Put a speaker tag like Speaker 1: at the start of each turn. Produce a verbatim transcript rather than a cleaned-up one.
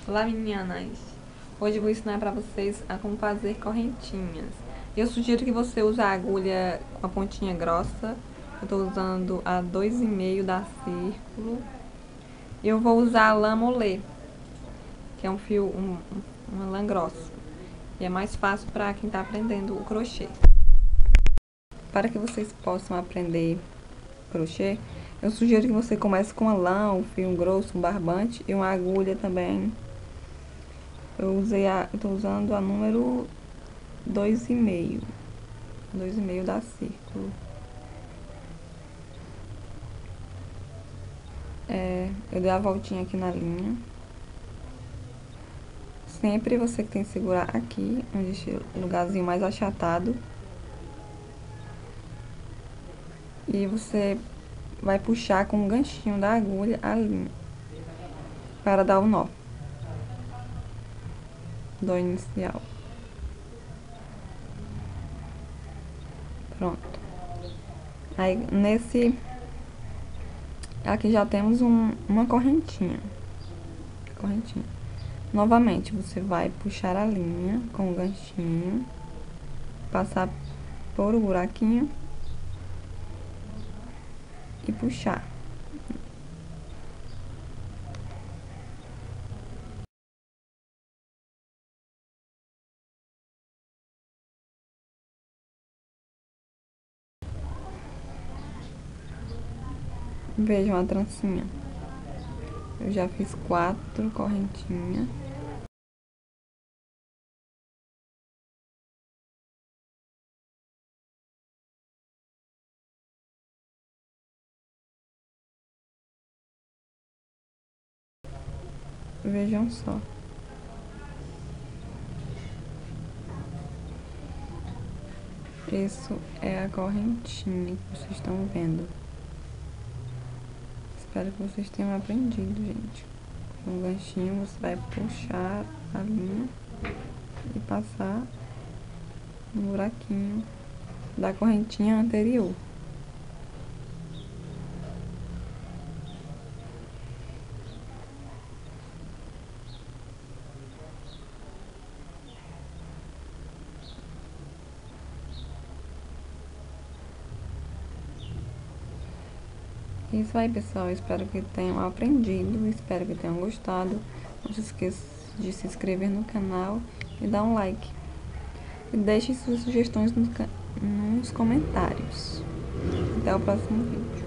Speaker 1: Olá, meninas! Hoje eu vou ensinar para vocês a como fazer correntinhas. Eu sugiro que você use a agulha com a pontinha grossa. Eu estou usando a dois e meio da Círculo. Eu vou usar a lã molê, que é um fio, um, uma lã grossa. E é mais fácil para quem está aprendendo o crochê. Para que vocês possam aprender crochê, eu sugiro que você comece com a lã, um fio grosso, um barbante e uma agulha também. Eu usei a, eu tô usando a número dois e meio, dois e meio da Círculo. É, eu dei a voltinha aqui na linha. Sempre você que tem que segurar aqui, onde esse lugarzinho mais achatado. E você vai puxar com o ganchinho da agulha a linha para dar o nó. Dó inicial. Pronto. Aí, nesse... Aqui já temos um, uma correntinha. Correntinha. Novamente, você vai puxar a linha com o ganchinho, passar por o buraquinho e puxar. Vejam a trancinha. Eu já fiz quatro correntinhas. Vejam só. Isso é a correntinha que vocês estão vendo. Espero que vocês tenham aprendido, gente. Com o ganchinho você vai puxar a linha e passar no buraquinho da correntinha anterior. Isso aí, pessoal. Espero que tenham aprendido, espero que tenham gostado. Não se esqueça de se inscrever no canal e dar um like. E deixe suas sugestões nos comentários. Até o próximo vídeo.